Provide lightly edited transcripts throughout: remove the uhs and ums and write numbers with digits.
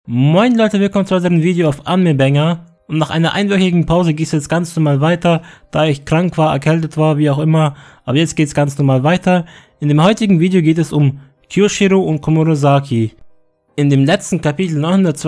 Moin Leute, willkommen zu unserem Video auf Anime Banger. Und nach einer einwöchigen Pause geht es jetzt ganz normal weiter, da ich krank war, erkältet war, wie auch immer. Aber jetzt geht es ganz normal weiter. In dem heutigen Video geht es um Kyoshiro und Komurosaki. In dem letzten Kapitel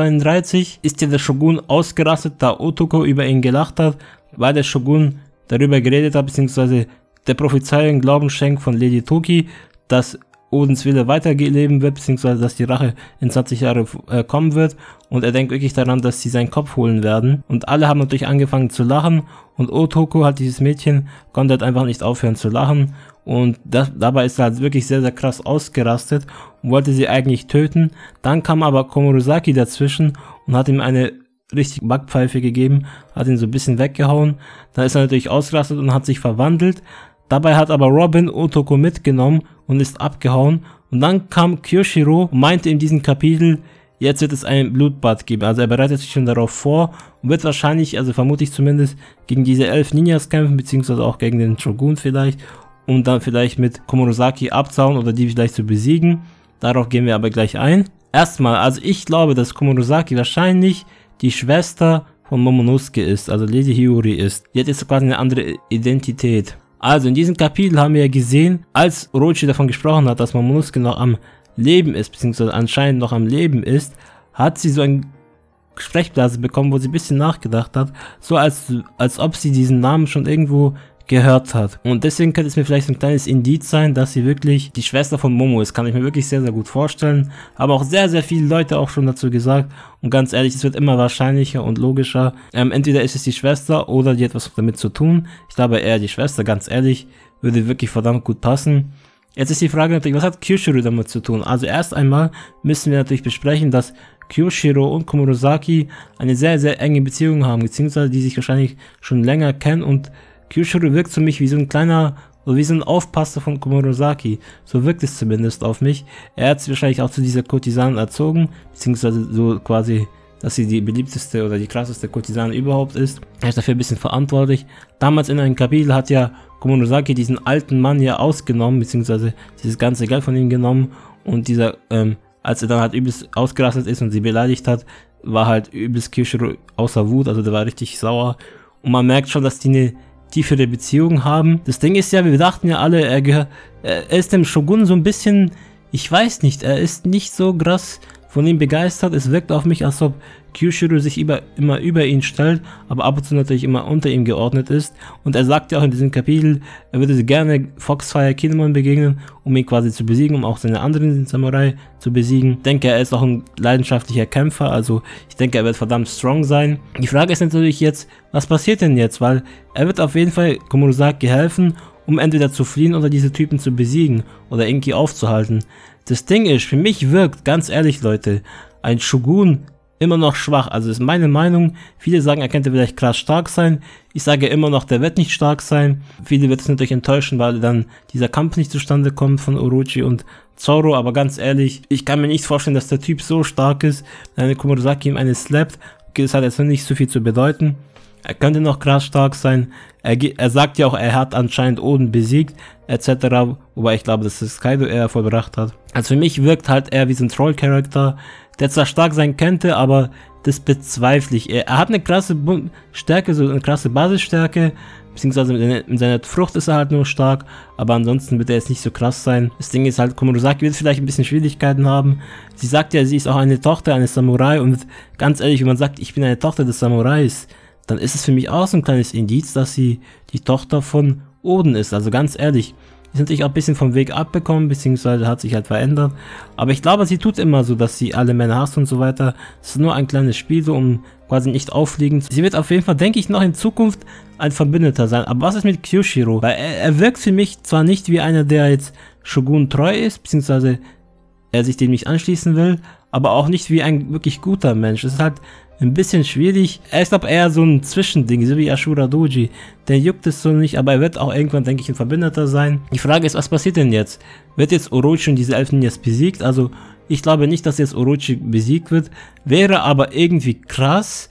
932 ist ja der Shogun ausgerastet, da Otoko über ihn gelacht hat, weil der Shogun darüber geredet hat, beziehungsweise der Prophezeiung Glauben schenkt von Lady Toki, dass Odins Wille weiterleben wird, beziehungsweise dass die Rache in 20 Jahre kommen wird, und er denkt wirklich daran, dass sie seinen Kopf holen werden. Und alle haben natürlich angefangen zu lachen, und Otoko, halt dieses Mädchen, konnte halt einfach nicht aufhören zu lachen, und dabei ist er halt wirklich sehr, sehr krass ausgerastet und wollte sie eigentlich töten. Dann kam aber Komurosaki dazwischen und hat ihm eine richtig Backpfeife gegeben, hat ihn so ein bisschen weggehauen. Dann ist er natürlich ausgerastet und hat sich verwandelt. Dabei hat aber Robin Otoko mitgenommen und ist abgehauen. Und dann kam Kyoshiro und meinte in diesem Kapitel, jetzt wird es ein Blutbad geben. Also er bereitet sich schon darauf vor und wird wahrscheinlich, also vermute ich zumindest, gegen diese 11 Ninjas kämpfen, beziehungsweise auch gegen den Shogun vielleicht. Und dann vielleicht mit Komurosaki abzauen oder die vielleicht zu besiegen. Darauf gehen wir aber gleich ein. Erstmal, also ich glaube, dass Komurosaki wahrscheinlich die Schwester von Momonosuke ist, also Lady Hiyori ist. Die hat jetzt quasi eine andere Identität. Also in diesem Kapitel haben wir ja gesehen, als Orochi davon gesprochen hat, dass Momonosuke noch am Leben ist, beziehungsweise anscheinend noch am Leben ist, hat sie so eine Sprechblase bekommen, wo sie ein bisschen nachgedacht hat, so als ob sie diesen Namen schon irgendwo gehört hat. Und deswegen könnte es mir vielleicht so ein kleines Indiz sein, dass sie wirklich die Schwester von Momo ist. Kann ich mir wirklich sehr, sehr gut vorstellen. Haben auch sehr, sehr viele Leute auch schon dazu gesagt. Und ganz ehrlich, es wird immer wahrscheinlicher und logischer. Entweder ist es die Schwester oder die hat was damit zu tun. Ich glaube eher die Schwester, ganz ehrlich. Würde wirklich verdammt gut passen. Jetzt ist die Frage natürlich, was hat Kyoshiro damit zu tun? Also erst einmal müssen wir natürlich besprechen, dass Kyoshiro und Komurosaki eine sehr, sehr enge Beziehung haben. Beziehungsweise die sich wahrscheinlich schon länger kennen, und Kyoshiro wirkt für mich wie so ein kleiner, oder wie so ein Aufpasser von Komurosaki. So wirkt es zumindest auf mich. Er hat sie wahrscheinlich auch zu dieser Kurtisane erzogen, beziehungsweise so quasi, dass sie die beliebteste oder die krasseste Kurtisane überhaupt ist. Er ist dafür ein bisschen verantwortlich. Damals in einem Kapitel hat ja Komurosaki diesen alten Mann ja ausgenommen, beziehungsweise dieses ganze Geld von ihm genommen, und dieser, als er dann halt übelst ausgerastet ist und sie beleidigt hat, war halt übelst Kyoshiro außer Wut, also der war richtig sauer. Und man merkt schon, dass die eine tiefere Beziehung haben. Das Ding ist ja, wir dachten ja alle, er ist dem Shogun so ein bisschen, ich weiß nicht, er ist nicht so krass von ihm begeistert. Es wirkt auf mich, als ob Kyoshiro sich immer über ihn stellt, aber ab und zu natürlich immer unter ihm geordnet ist. Und er sagt ja auch in diesem Kapitel, er würde gerne Foxfire Kinemon begegnen, um ihn quasi zu besiegen, um auch seine anderen Samurai zu besiegen. Ich denke, er ist auch ein leidenschaftlicher Kämpfer, also ich denke, er wird verdammt strong sein. Die Frage ist natürlich jetzt, was passiert denn jetzt? Weil er wird auf jeden Fall Komurosaki helfen, um entweder zu fliehen oder diese Typen zu besiegen oder irgendwie aufzuhalten. Das Ding ist, für mich wirkt, ganz ehrlich Leute, ein Shogun immer noch schwach. Also ist meine Meinung. Viele sagen, er könnte vielleicht krass stark sein. Ich sage immer noch, der wird nicht stark sein. Viele wird es natürlich enttäuschen, weil dann dieser Kampf nicht zustande kommt von Orochi und Zoro. Aber ganz ehrlich, ich kann mir nicht vorstellen, dass der Typ so stark ist, wenn Komurosaki ihm eine slappt. Okay, das hat jetzt nicht so viel zu bedeuten. Er könnte noch krass stark sein. Er sagt ja auch, er hat anscheinend Oden besiegt, etc. Wobei ich glaube, dass das Kaido eher vollbracht hat. Also für mich wirkt halt er wie so ein Troll-Charakter, der zwar stark sein könnte, aber das bezweifle ich. Er hat eine krasse Stärke, so eine krasse Basisstärke, beziehungsweise mit seiner Frucht ist er halt nur stark, aber ansonsten wird er jetzt nicht so krass sein. Das Ding ist halt, Komurosaki wird vielleicht ein bisschen Schwierigkeiten haben. Sie sagt ja, sie ist auch eine Tochter eines Samurai, und ganz ehrlich, wenn man sagt, ich bin eine Tochter des Samurais, dann ist es für mich auch so ein kleines Indiz, dass sie die Tochter von Oden ist. Also ganz ehrlich, die sind natürlich auch ein bisschen vom Weg abbekommen, beziehungsweise hat sich halt verändert. Aber ich glaube, sie tut immer so, dass sie alle Männer hasst und so weiter. Das ist nur ein kleines Spiel, so um quasi nicht auffliegen. Sie wird auf jeden Fall, denke ich, noch in Zukunft ein Verbündeter sein. Aber was ist mit Kyoshiro? Weil er wirkt für mich zwar nicht wie einer, der jetzt Shogun treu ist, beziehungsweise er sich dem nicht anschließen will, aber auch nicht wie ein wirklich guter Mensch. Es ist halt ein bisschen schwierig. Er ist glaube eher so ein Zwischending, so wie Ashura Doji. Der juckt es so nicht, aber er wird auch irgendwann, denke ich, ein Verbündeter sein. Die Frage ist, was passiert denn jetzt? Wird jetzt Orochi und diese 11 Ninjas besiegt? Also ich glaube nicht, dass jetzt Orochi besiegt wird. Wäre aber irgendwie krass.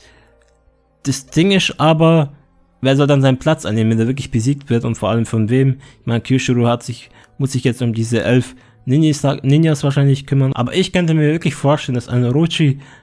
Das Ding ist aber, wer soll dann seinen Platz annehmen, wenn er wirklich besiegt wird, und vor allem von wem? Ich meine, Kyoshiro muss sich jetzt um diese 11 Ninjas wahrscheinlich kümmern. Aber ich könnte mir wirklich vorstellen, dass ein Orochi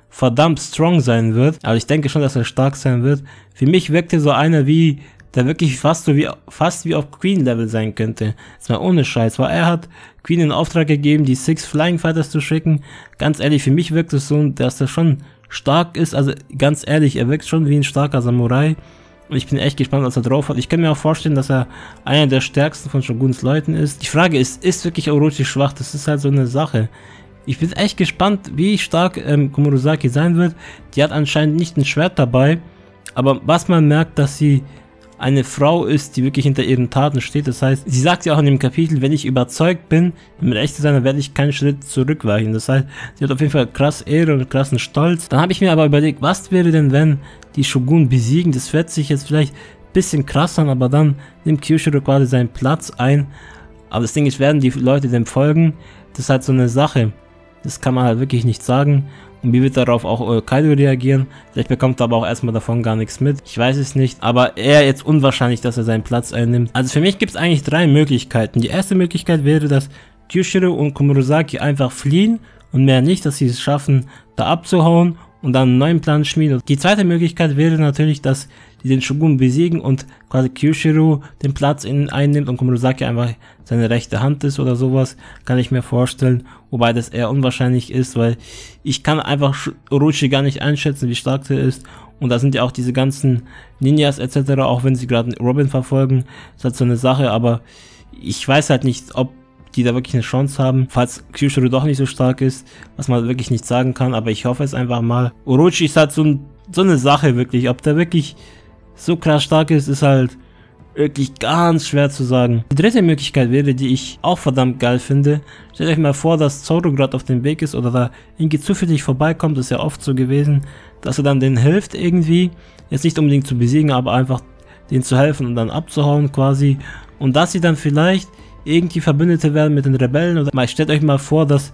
verdammt strong sein wird. Also ich denke schon, dass er stark sein wird. Für mich wirkt er so einer wie, der wirklich fast wie auf Queen-Level sein könnte. Jetzt mal ohne Scheiß, weil er hat Queen in Auftrag gegeben, die 6 Flying Fighters zu schicken. Ganz ehrlich, für mich wirkt es so, dass er schon stark ist. Also ganz ehrlich, er wirkt schon wie ein starker Samurai. Und ich bin echt gespannt, was er drauf hat. Ich kann mir auch vorstellen, dass er einer der stärksten von Shoguns Leuten ist. Die Frage ist wirklich Orochi schwach? Das ist halt so eine Sache. Ich bin echt gespannt, wie stark Komurosaki sein wird. Die hat anscheinend nicht ein Schwert dabei. Aber was man merkt, dass sie eine Frau ist, die wirklich hinter ihren Taten steht. Das heißt, sie sagt ja auch in dem Kapitel, wenn ich überzeugt bin, mit echt zu sein, dann werde ich keinen Schritt zurückweichen. Das heißt, sie hat auf jeden Fall krass Ehre und krassen Stolz. Dann habe ich mir aber überlegt, was wäre denn, wenn die Shogun besiegen? Das hört sich jetzt vielleicht ein bisschen krass an, aber dann nimmt Kyushiro quasi seinen Platz ein. Aber das Ding ist, werden die Leute dem folgen? Das ist halt so eine Sache. Das kann man halt wirklich nicht sagen. Und wie wird darauf auch Kaido reagieren? Vielleicht bekommt er aber auch erstmal davon gar nichts mit. Ich weiß es nicht. Aber eher jetzt unwahrscheinlich, dass er seinen Platz einnimmt. Also für mich gibt es eigentlich 3 Möglichkeiten. Die erste Möglichkeit wäre, dass Kyushiro und Komurosaki einfach fliehen und mehr nicht, dass sie es schaffen, da abzuhauen und dann einen neuen Plan schmieden. Die zweite Möglichkeit wäre natürlich, dass die den Shogun besiegen und quasi Kyushiro den Platz einnimmt und Komurosaki einfach seine rechte Hand ist oder sowas, kann ich mir vorstellen, wobei das eher unwahrscheinlich ist, weil ich kann einfach Orochi gar nicht einschätzen, wie stark er ist, und da sind ja auch diese ganzen Ninjas etc., auch wenn sie gerade Robin verfolgen, ist halt so eine Sache, aber ich weiß halt nicht, ob die da wirklich eine Chance haben, falls Kyushiro doch nicht so stark ist, was man wirklich nicht sagen kann, aber ich hoffe es einfach mal. Orochi ist halt so eine Sache wirklich, ob der wirklich so krass stark ist halt wirklich ganz schwer zu sagen. Die dritte Möglichkeit wäre, die ich auch verdammt geil finde, stellt euch mal vor, dass Zoro gerade auf dem Weg ist oder da irgendwie zufällig vorbeikommt, das ist ja oft so gewesen, dass er dann denen hilft irgendwie, jetzt nicht unbedingt zu besiegen, aber einfach denen zu helfen und dann abzuhauen quasi, und dass sie dann vielleicht irgendwie Verbündete werden mit den Rebellen, oder mal stellt euch mal vor, dass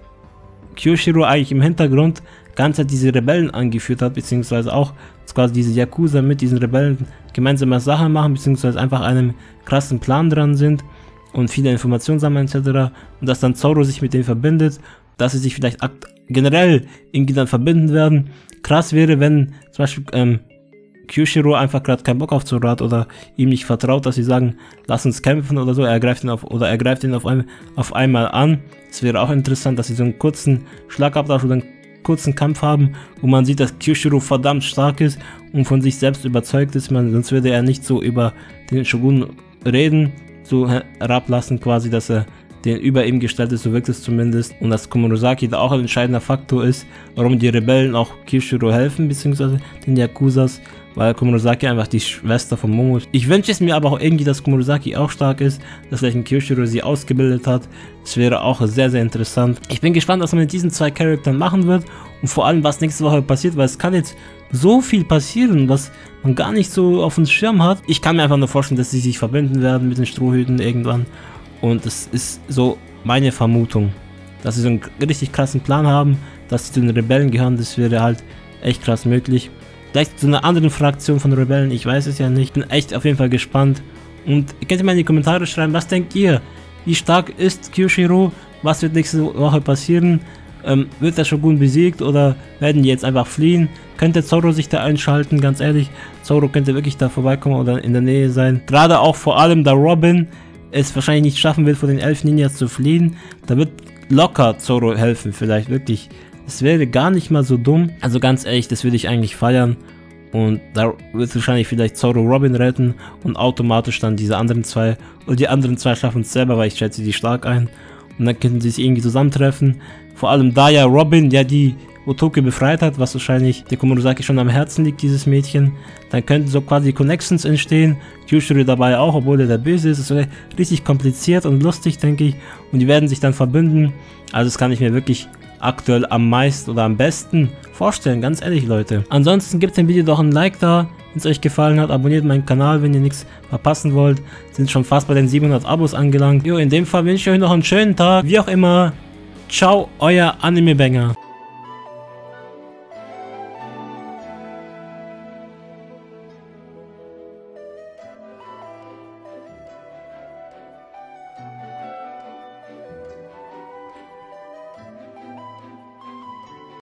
Kyushiro eigentlich im Hintergrund ganz halt diese Rebellen angeführt hat, beziehungsweise auch quasi diese Yakuza mit diesen Rebellen gemeinsame Sachen machen, beziehungsweise einfach einem krassen Plan dran sind und viele Informationen sammeln etc. Und dass dann Zoro sich mit denen verbindet, dass sie sich vielleicht generell irgendwie dann verbinden werden. Krass wäre, wenn zum Beispiel Kyushiro einfach gerade keinen Bock auf Zoro hat oder ihm nicht vertraut, dass sie sagen, lass uns kämpfen oder so, er greift ihn auf einmal an. Es wäre auch interessant, dass sie so einen kurzen Schlagabtausch oder einen kurzen Kampf haben, wo man sieht, dass Kyushiro verdammt stark ist und von sich selbst überzeugt ist, sonst würde er nicht so über den Shogun reden, so herablassen quasi, dass er den über ihm gestellt ist, so wirkt es zumindest, und dass Komurosaki da auch ein entscheidender Faktor ist, warum die Rebellen auch Kyushiro helfen, beziehungsweise den Yakuzas, weil Komurosaki einfach die Schwester von Momo ist. Ich wünsche es mir aber auch irgendwie, dass Komurosaki auch stark ist, dass vielleicht ein Kyushiro sie ausgebildet hat. Das wäre auch sehr, sehr interessant. Ich bin gespannt, was man mit diesen 2 Charakteren machen wird und vor allem, was nächste Woche passiert, weil es kann jetzt so viel passieren, was man gar nicht so auf dem Schirm hat. Ich kann mir einfach nur vorstellen, dass sie sich verbinden werden mit den Strohhüten irgendwann, und das ist so meine Vermutung, dass sie so einen richtig krassen Plan haben, dass sie zu den Rebellen gehören. Das wäre halt echt krass möglich. Vielleicht zu einer anderen Fraktion von Rebellen, ich weiß es ja nicht. Ich bin echt auf jeden Fall gespannt. Und ihr könnt mal in die Kommentare schreiben, was denkt ihr? Wie stark ist Kyushiro? Was wird nächste Woche passieren? Wird der Shogun besiegt oder werden die jetzt einfach fliehen? Könnte Zoro sich da einschalten? Ganz ehrlich, Zoro könnte wirklich da vorbeikommen oder in der Nähe sein. Gerade auch vor allem, da Robin es wahrscheinlich nicht schaffen wird, vor den 11 Ninjas zu fliehen. Da wird locker Zoro helfen, vielleicht wirklich. Es wäre gar nicht mal so dumm. Also ganz ehrlich, das würde ich eigentlich feiern. Und da wird wahrscheinlich vielleicht Zoro Robin retten und automatisch dann diese anderen 2. Und die anderen 2 schaffen es selber, weil ich schätze die stark ein. Und dann könnten sie sich irgendwie zusammentreffen. Vor allem da ja Robin ja die Otoke befreit hat, was wahrscheinlich der Komurosaki schon am Herzen liegt, dieses Mädchen. Dann könnten so quasi Connections entstehen. Kyushiro dabei auch, obwohl er der Böse ist. Das wäre richtig kompliziert und lustig, denke ich. Und die werden sich dann verbünden. Also das kann ich mir wirklich aktuell am meisten oder am besten vorstellen, ganz ehrlich, Leute. Ansonsten gebt dem Video doch ein Like da, wenn es euch gefallen hat. Abonniert meinen Kanal, wenn ihr nichts verpassen wollt. Sind schon fast bei den 700 Abos angelangt. Jo, in dem Fall wünsche ich euch noch einen schönen Tag. Wie auch immer. Ciao, euer Anime Banger.